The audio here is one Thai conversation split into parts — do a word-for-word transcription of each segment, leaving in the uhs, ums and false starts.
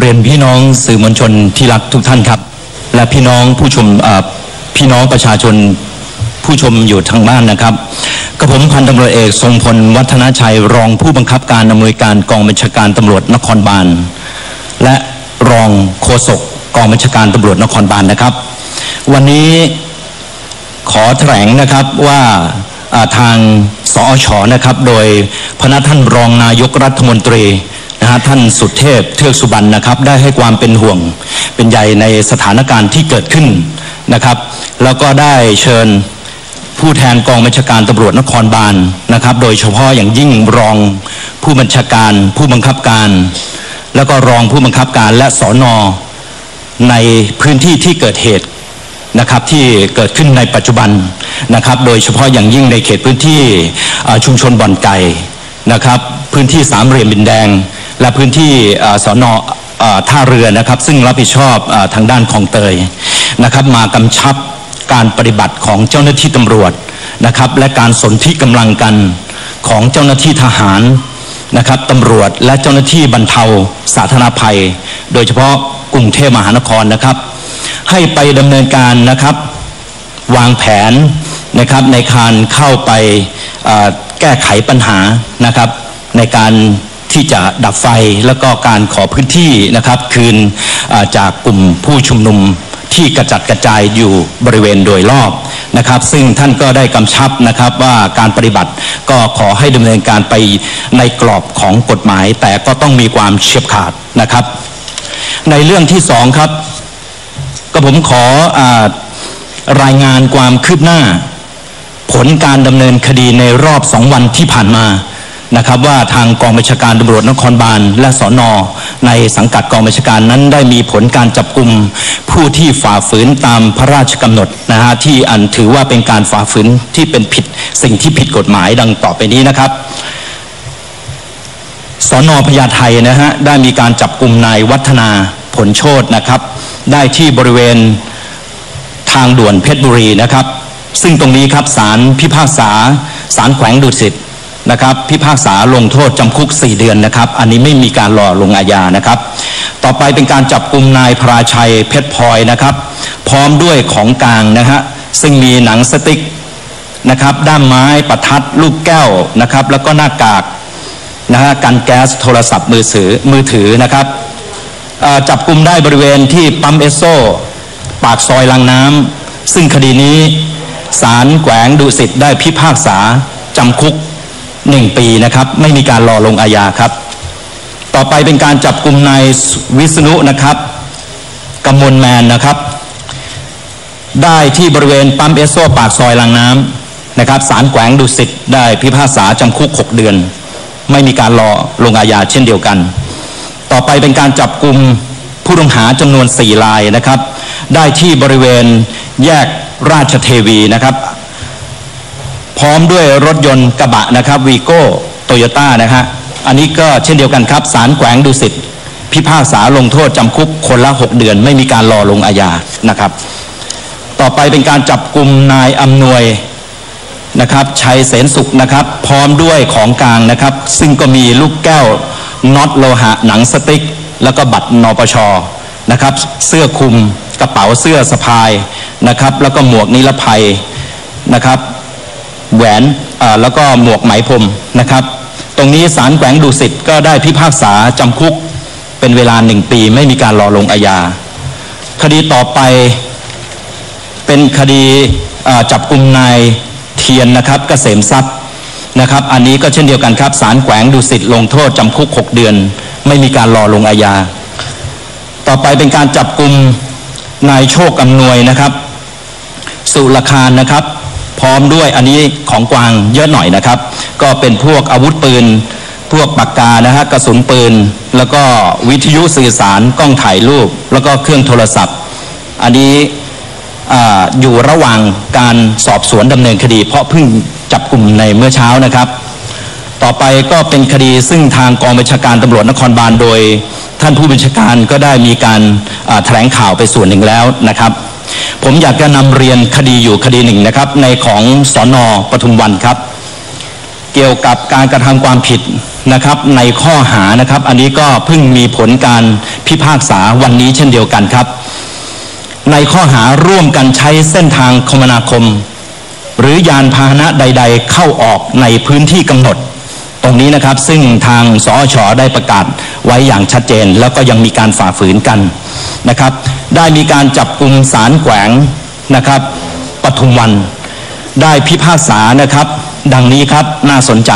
รียนพี่น้องสื่อมวลชนที่รักทุกท่านครับและพี่น้องผู้ชมพี่น้องประชาชนผู้ชมอยู่ทางบ้านนะครับกระผมพันตำรวจเอกทรงพลวัฒนชัยรองผู้บังคับการอำนวยการกองบัญชาการตำรวจนครบาลและรองโฆษกกองบัญชาการตำรวจนครบาลนะครับวันนี้ขอแถลงนะครับว่าทางสอช.นะครับโดยพระท่านรองนายกรัฐมนตรีนะฮะท่านสุเทพเทือกสุบรรณนะครับได้ให้ความเป็นห่วงเป็นใยในสถานการณ์ที่เกิดขึ้นนะครับแล้วก็ได้เชิญผู้แทนกองบัญชาการตำรวจนครบาลนะครับโดยเฉพาะอย่างยิ่งรองผู้บัญชาการผู้บังคับการแล้วก็รองผู้บังคับการและสน.ในพื้นที่ที่เกิดเหตุนะครับที่เกิดขึ้นในปัจจุบันนะครับโดยเฉพาะอย่างยิ่งในเขตพื้นที่ชุมชนบ่อนไก่นะครับพื้นที่สามเหลี่ยมดินแดงและพื้นที่สน.ท่าเรือนะครับซึ่งรับผิดชอบทางด้านคลองเตยนะครับมากำชับการปฏิบัติของเจ้าหน้าที่ตำรวจนะครับและการสนธิกำลังกันของเจ้าหน้าที่ทหารนะครับตำรวจและเจ้าหน้าที่บรรเทาสาธารณภัยโดยเฉพาะกรุงเทพมหานครนะครับให้ไปดำเนินการนะครับวางแผนนะครับในการเข้าไปแก้ไขปัญหานะครับในการที่จะดับไฟแล้วก็การขอพื้นที่นะครับคืนจากกลุ่มผู้ชุมนุมที่กระจัดกระจายอยู่บริเวณโดยรอบนะครับซึ่งท่านก็ได้กำชับนะครับว่าการปฏิบัติก็ขอให้ดำเนินการไปในกรอบของกฎหมายแต่ก็ต้องมีความเฉียบขาดนะครับในเรื่องที่สองครับก็ผมขอรายงานความคืบหน้าผลการดำเนินคดีในรอบสองวันที่ผ่านมานะครับว่าทางกองบัญชาการตำรวจนครบาลและสน.ในสังกัดกองบัญชาการนั้นได้มีผลการจับกุมผู้ที่ฝ่าฝืนตามพระราชกำหนดนะฮะที่อันถือว่าเป็นการฝ่าฝืนที่เป็นผิดสิ่งที่ผิดกฎหมายดังต่อไปนี้นะครับสน.พญาไทนะฮะได้มีการจับกุมนายวัฒนาผลโชตินะครับได้ที่บริเวณทางด่วนเพชรบุรีนะครับซึ่งตรงนี้ครับศาลพิพากษาศาลแขวงดุสิตนะครับพิพากษาลงโทษจำคุกสี่เดือนนะครับอันนี้ไม่มีการรอลงอาญานะครับต่อไปเป็นการจับกุมนายพราชัยเพชรพลอยนะครับพร้อมด้วยของกลางนะฮะซึ่งมีหนังสติ๊กนะครับด้ามไม้ประทัดลูกแก้วนะครับแล้วก็หน้ากากนะฮะกันแก๊สโทรศัพท์มือถือมือถือนะครับจับกุมได้บริเวณที่ปั๊มเอสโซปากซอยลังน้ำซึ่งคดีนี้ศาลแขวงดุสิตได้พิพากษาจำคุกหนึ่งปีนะครับไม่มีการรอลงอาญาครับต่อไปเป็นการจับกุมนายวิษณุนะครับกมลแมนนะครับได้ที่บริเวณปั๊มเอสโซปากซอยลังน้ำนะครับศาลแขวงดุสิตได้พิพากษาจำคุกหกเดือนไม่มีการรอลงอาญาเช่นเดียวกันต่อไปเป็นการจับกุมผู้ต้องหาจำนวนสี่รายนะครับได้ที่บริเวณแยกราชเทวีนะครับพร้อมด้วยรถยนต์กระบะนะครับวีโก้โตโยต้านะฮะอันนี้ก็เช่นเดียวกันครับศาลแขวงดุสิตพิพากษาลงโทษจำคุกคนละหกเดือนไม่มีการรอลงอาญานะครับต่อไปเป็นการจับกุมนายอำนวยนะครับชัยเสนสุขนะครับพร้อมด้วยของกลางนะครับซึ่งก็มีลูกแก้วน็อตโลหะหนังสติ๊กแล้วก็บัตรนปช.นะครับเสื้อคลุมกระเป๋าเสื้อสะพายนะครับแล้วก็หมวกนิรภัยนะครับแหวนแล้วก็หมวกไหมพรมนะครับตรงนี้ศาลแขวงดุสิตก็ได้พิพากษาจำคุกเป็นเวลาหนึ่งปีไม่มีการรอลงอาญาคดีต่อไปเป็นคดีจับกุมนายเทียนนะครับเกษมทรัพย์นะครับอันนี้ก็เช่นเดียวกันครับศาลแขวงดุสิตลงโทษจำคุกหกเดือนไม่มีการรอลงอาญาต่อไปเป็นการจับกุมนายโชคอำนวยนะครับสุรคารนะครับพร้อมด้วยอันนี้ของกลางเยอะหน่อยนะครับก็เป็นพวกอาวุธปืนพวกปากกานะฮะกระสุนปืนแล้วก็วิทยุสื่อสารกล้องถ่ายรูปแล้วก็เครื่องโทรศัพท์อันนี้อยู่ระหว่างการสอบสวนดำเนินคดีเพราะเพิ่งจับกลุ่มในเมื่อเช้านะครับต่อไปก็เป็นคดีซึ่งทางกองบัญชาการตำรวจนครบาลโดยท่านผู้บัญชาการก็ได้มีการแถลงข่าวไปส่วนหนึ่งแล้วนะครับผมอยากจะนำเรียนคดีอยู่คดีหนึ่งนะครับในของสน.ปทุมวันครับเกี่ยวกับการกระทำความผิดนะครับในข้อหานะครับอันนี้ก็เพิ่งมีผลการพิพากษาวันนี้เช่นเดียวกันครับในข้อหาร่วมกันใช้เส้นทางคมนาคมหรือยานพาหนะใดๆเข้าออกในพื้นที่กำหนดตรงนี้นะครับซึ่งทางสอช.ได้ประกาศไว้อย่างชัดเจนแล้วก็ยังมีการฝ่าฝืนกันนะครับได้มีการจับกุมศาลแขวงนะครับปทุมวันได้พิพากษานะครับดังนี้ครับน่าสนใจ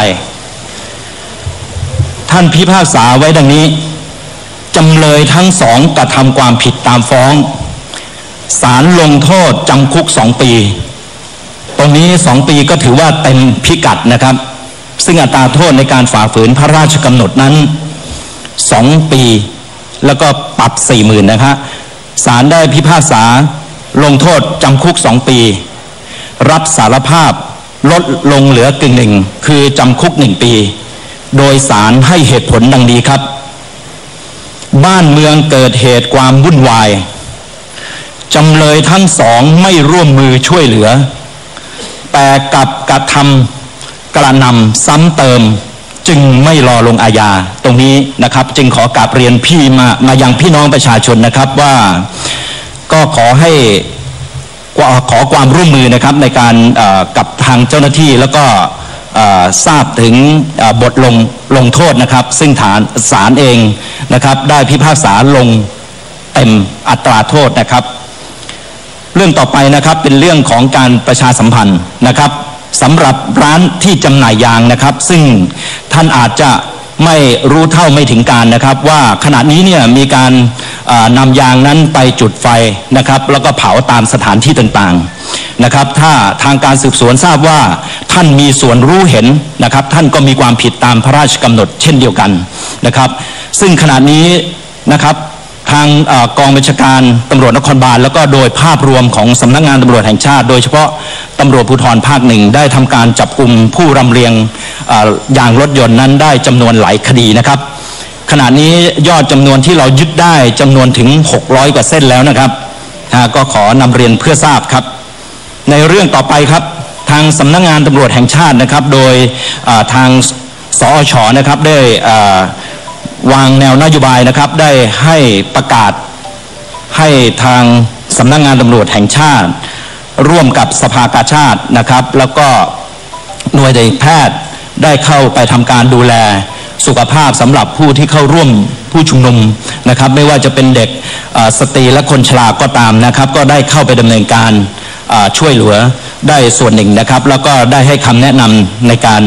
ท่านพิพากษาไว้ดังนี้จำเลยทั้งสองกระทำความผิดตามฟ้องศาลลงโทษจำคุกสองปีตรงนี้สองปีก็ถือว่าเต็มพิกัดนะครับซึ่งอัตราโทษในการฝ่าฝืนพระราชกำหนดนั้นสองปีแล้วก็ปรับสี่หมื่นนะครับศาลได้พิพากษาลงโทษจำคุกสองปีรับสารภาพลดลงเหลือกึ่งหนึ่งคือจำคุกหนึ่งปีโดยศาลให้เหตุผลดังนี้ครับบ้านเมืองเกิดเหตุความวุ่นวายจำเลยทั้งสองไม่ร่วมมือช่วยเหลือแต่กลับกระทำกระนำซ้ำเติมจึงไม่รอลงอาญาตรงนี้นะครับจึงขอกราบเรียนพี่มามายังพี่น้องประชาชนนะครับว่าก็ขอให้ขอความร่วมมือนะครับในการกับทางเจ้าหน้าที่แล้วก็ทราบถึงบทลงลงโทษนะครับซึ่งฐานศาลเองนะครับได้พิพากษาลงเต็มอัตราโทษนะครับเรื่องต่อไปนะครับเป็นเรื่องของการประชาสัมพันธ์นะครับสำหรับร้านที่จำหน่ายยางนะครับซึ่งท่านอาจจะไม่รู้เท่าไม่ถึงการนะครับว่าขณะนี้เนี่ยมีการนำยางนั้นไปจุดไฟนะครับแล้วก็เผาตามสถานที่ต่างๆนะครับถ้าทางการสืบสวนทราบว่าท่านมีส่วนรู้เห็นนะครับท่านก็มีความผิดตามพระราชกำหนดเช่นเดียวกันนะครับซึ่งขณะนี้นะครับทางกองบัญชาการตำรวจนครบาลแล้วก็โดยภาพรวมของสำนักงานตำรวจแห่งชาติโดยเฉพาะตำรวจภูธรภาคหนึ่งได้ทำการจับกุมผู้รำเรียงยางรถยนต์นั้นได้จำนวนหลายคดีนะครับขณะนี้ยอดจำนวนที่เรายึดได้จำนวนถึงหกร้อยกว่าเส้นแล้วนะครับก็ขอนำเรียนเพื่อทราบครับในเรื่องต่อไปครับทางสำนักงานตำรวจแห่งชาตินะครับโดยทางสอช.นะครับได้วางแนวนโยบายนะครับได้ให้ประกาศให้ทางสำนักงานตำรวจแห่งชาติร่วมกับสภากาชาตินะครับแล้วก็หน่วยแพทย์ได้เข้าไปทำการดูแลสุขภาพสำหรับผู้ที่เข้าร่วมผู้ชุมนุมนะครับไม่ว่าจะเป็นเด็กสตรีและคนชราก็ตามนะครับก็ได้เข้าไปดำเนินการช่วยเหลือได้ส่วนหนึ่งนะครับแล้วก็ได้ให้คำแนะนำในการ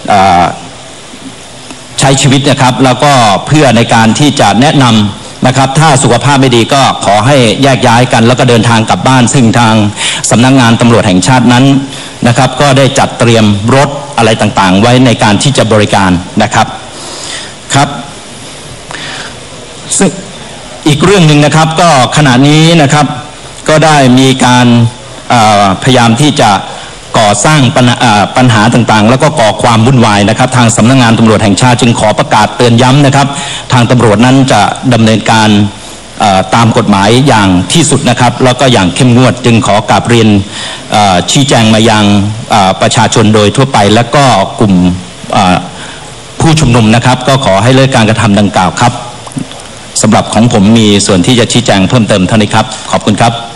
ใช้ชีวิตนะครับแล้วก็เพื่อในการที่จะแนะนำนะครับถ้าสุขภาพไม่ดีก็ขอให้แยกย้ายกันแล้วก็เดินทางกลับบ้านซึ่งทางสำนักงานตำรวจแห่งชาตินั้นนะครับก็ได้จัดเตรียมรถอะไรต่างๆไว้ในการที่จะบริการนะครับครับซึ่งอีกเรื่องหนึ่งนะครับก็ขณะนี้นะครับก็ได้มีการพยายามที่จะก่อสร้างปัญหาต่างๆแล้วก็ก่อความวุ่นวายนะครับทางสำนักงานตำรวจแห่งชาติจึงขอประกาศเตือนย้ำนะครับทางตำรวจนั้นจะดำเนินการตามกฎหมายอย่างที่สุดนะครับแล้วก็อย่างเข้มงวดจึงขอกราบเรียนชี้แจงมายังประชาชนโดยทั่วไปและก็กลุ่มผู้ชุมนุมนะครับก็ขอให้เลิกการกระทำดังกล่าวครับสำหรับของผมมีส่วนที่จะชี้แจงเพิ่มเติมเท่านี้ครับขอบคุณครับ